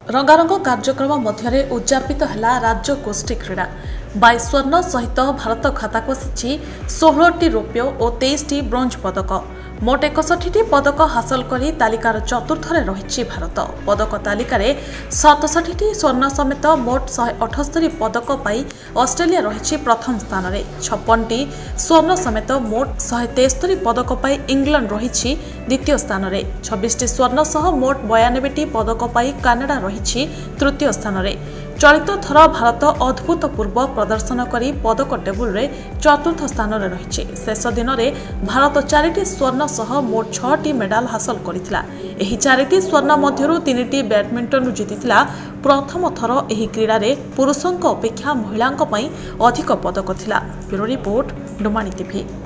रंगारंग कार्यक्रम मध्य उद्यापित है राज्य गोष्ठी क्रीड़ा 22 स्वर्ण सहित भारत खाता को आसी 16टी रौप्य और 23टी ब्रोंज पदक मोट 61टी पदक हासिल कर तालिकार चतुर्थरे रही भारत। पदक तालिकार 67टी स्वर्ण समेत मोट 178 पदक पाई ऑस्ट्रेलिया रही प्रथम स्थान में। 56टी स्वर्ण समेत मोट 173 पदक पाई इंग्लैंड रही द्वितीय स्थान में। 26टी स्वर्ण सह मोट 92टी पदक पाई कनाडा रही तृतीय स्थान में। चलित थर भारत अभूतपूर्व प्रदर्शन करी पदक टेबुल रे चतुर्थ स्थान में रही। शेष दिन में भारत 4टी स्वर्ण सह मोट 6टी मेडाल हासिल करथिला। एही 4टी स्वर्ण मध्यरु 3टी बैडमिंटन जीतिथिला। प्रथम थर एही क्रीडा रे पुरुषों अपेक्षा महिलांक पई अधिक पदक थिला। ब्यूरो रिपोर्ट डोमानी टीवी।